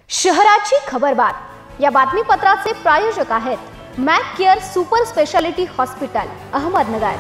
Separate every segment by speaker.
Speaker 1: शहराची खबरबात या बातमीपत्राचे प्रायोजक आहेत Mac care super speciality hospital Ahmednagar.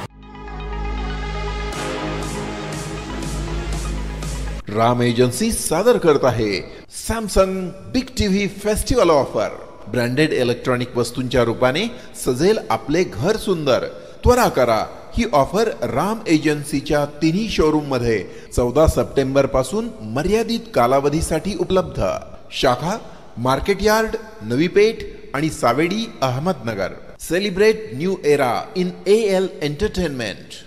Speaker 2: Ram agency सादर करत आहे Samsung big TV festival offer. Branded electronic वस्तूंच्या रूपाने सजेल आपले घर सुंदर। त्वरा करा, ही ऑफर राम एजन्सीच्या तिन्ही शोरूम मध्ये 14 सप्टेंबर पासून मर्यादित कालावधीसाठी उपलब्ध। शाखा मार्केट यार्ड, नवी पेठ आणि Savedi Ahmednagar. Celebrate new era in AL entertainment.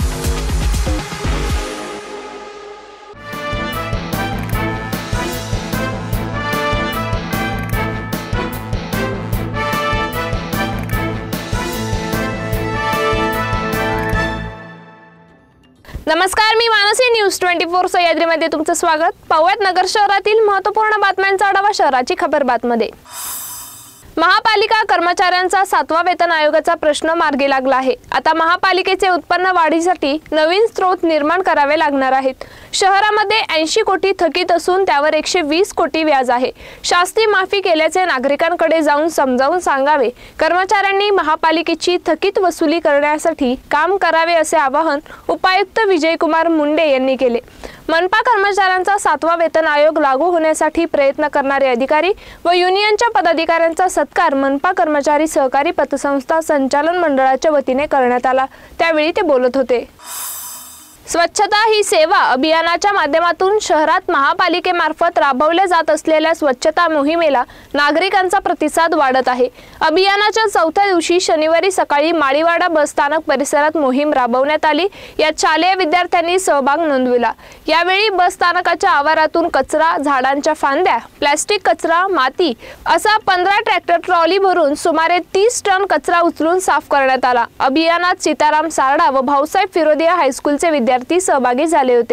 Speaker 3: नमस्कार, मी मानसी न्यूज 24 सह्याद्रीमध्ये तुमचं स्वागत। पाहुयात नगर शहरातील महत्त्वपूर्ण बातम्यांचा आढावा शहराची खबरबातमध्ये। महापालिका कर्मचाऱ्यांचा 7वा वेतन आयोगाचा प्रश्न मार्गी लागला आहे। आता महापालिकेचे उत्पन्न वाढीसाठी नवीन स्रोत निर्माण करावे लागणार आहेत। शहरामध्ये 80 कोटी थकीत असून त्यावर 120 कोटी व्याज आहे। शास्ती माफी केल्याचे नागरिकांकडे जाऊन समजावून सांगावे। कर्मचाऱ्यांनी महापालिकेची थकीत वसुली करण्यासाठी काम करावे असे आवाहन उपायुक्त विजयकुमार मुंडे यांनी केले। मनपा कर्मचाऱ्यांचा 7वा वेतन आयोग लागू होण्यासाठी प्रयत्न करणारे अधिकारी व युनियनच्या पदाधिकाऱ्यांचा सत्कार मनपा कर्मचारी सहकारी पतसंस्था संचालन मंडळाच्या वतीने करण्यात आला। त्यावेळी ते बोलत होते। स्वच्छता ही सेवा अभियानाच्या माध्यमातून शहरात महापालिकेमार्फत राबवल्या जात असलेल्या स्वच्छता मोहिमेला नागरिकांचा प्रतिसाद वाढत आहे। अभियानाच्या 4थ्या दिवशी शनिवारी सकाळी माळीवाडा बस स्थानक परिसरात मोहीम राबवण्यात आली। यात शालेय विद्यार्थ्यांनी सहभाग नोंदविला। यावेळी बस स्थानकाच्या आवारातून कचरा, झाडांच्या फांद्या, प्लास्टिक कचरा, माती असा 15 ट्रॅक्टर ट्रॉली भरून सुमारे 30 टन कचरा उचलून साफ करण्यात आला। अभियानात सीताराम सारडा व भाऊसाहेब फिरोदिया हायस्कूलचे विद्यार्थी सहभागी झाले होते।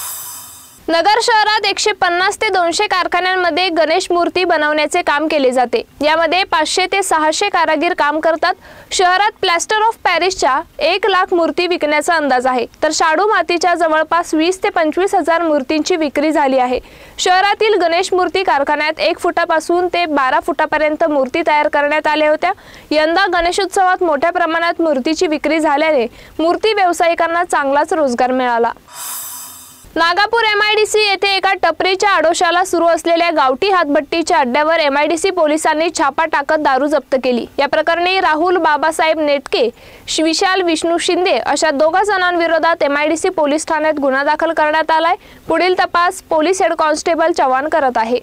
Speaker 3: नगर शहरात 150 ते 200 कारखान्यांमध्ये गणेश मूर्ती बनवण्याचे काम केले जाते। यामध्ये 500 ते 600 कारागीर काम करतात। शहरात प्लास्टर ऑफ पॅरिसच्या 1 लाख मूर्ती विकण्याचा अंदाज आहे, तर शाडू मातीच्या जवळपास 20 ते 25 हजार मूर्तींची विक्री झाली आहे। शहरातील गणेश मूर्ती कारखान्यात 1 फुटापासून ते 12 फुटापर्यंत मूर्ती तयार करण्यात आल्या होत्या। यंदा गणेशोत्सवात मोठ्या प्रमाणात मूर्तीची विक्री झाल्याने मूर्ती व्यावसायिकांना चांगलाच रोजगार मिळाला। नागापूर MIDC येथे एका टपरीच्या आडोशाला सुरू असलेल्या गावठी हातभट्टीच्या अड्ड्यावर MIDC पोलिसांनी छापा टाकत दारू जप्त केली। या प्रकरणी राहुल बाबासाहेब नेटके, विशाल विष्णू शिंदे अशा 2 जणांविरोधात MIDC पोलीस ठाण्यात गुन्हा दाखल करण्यात आलाय। पुढील तपास पोलीस हेड कॉन्स्टेबल चव्हाण करत आहे।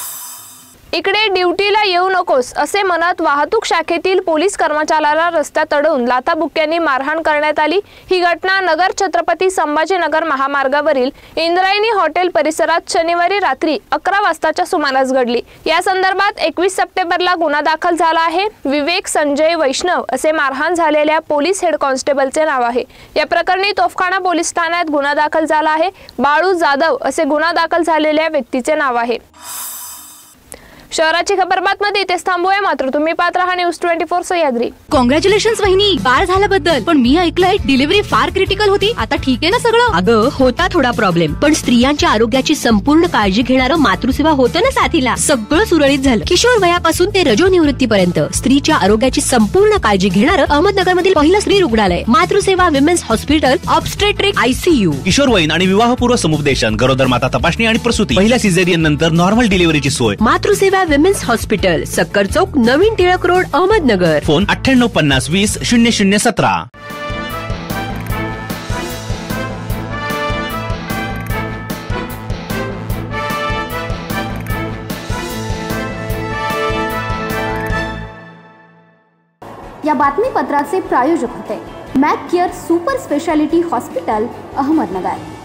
Speaker 3: इकडे ड्युटीला येऊ नकोस असे म्हणत वाहतूक शाखेतील पोलीस कर्मचाऱ्याला रस्त्यात अडवून लाथाबुक्क्यांनी मारहाण करण्यात आली। ही घटना नगर छत्रपती संभाजीनगर महामार्गावरील इंद्रायणी हॉटेल परिसरात शनिवारी रात्री 11 वाजताच्या सुमारास घडली। या संदर्भात 21 सप्टेंबरला गुन्हा दाखल झाला आहे। विवेक संजय वैष्णव असे मारहाण झालेल्या पोलीस हेड कॉन्स्टेबलचे नाव आहे। या प्रकरणी तोफखाना पोलीस ठाण्यात गुन्हा दाखल झाला आहे। बाळू जाधव असे गुन्हा दाखल झालेल्या व्यक्तीचे नाव आहे। शहराची खबरबातमध्ये इथेच थांबूया, मात्र तुम्ही पाहत राहा न्यूज 24 सह्याद्री।
Speaker 4: कॉंग्रॅच्युलेशन्स वहिनी, बाळ झाल्याबद्दल। पण मी ऐकलंय डिलिव्हरी फार क्रिटिकल होती। आता ठीक आहे ना सगळं?
Speaker 5: अगं होता थोडा प्रॉब्लेम, पण स्त्रियांच्या आरोग्याची संपूर्ण काळजी घेणारं मातृसेवा होतं ना साथीला। सगळं सुरळीत झालं। किशोर वयापासून ते रजोनिवृत्तीपर्यंत स्त्रीच्या आरोग्याची संपूर्ण काळजी घेणारं अहमदनगर मधील पहिलं स्त्री रुग्णालय Matruseva women's hospital, obstetric ICU।
Speaker 6: किशोरवयीन आणि विवाहपूर्व समुपदेशन, गरोदर माता तपासणी आणि प्रसूती, पहिल्या सिझेरियन नंतर नॉर्मल डिलिव्हरीची सोय।
Speaker 5: मातृसेवा विमेन्स हॉस्पिटल, सक्कर चौक, नवीन टिळक रोड, अहमदनगर।
Speaker 6: फोन 9850 20 0017।
Speaker 1: या बातमीपत्राचे प्रायोजक होते Mac care super speciality hospital Ahmednagar.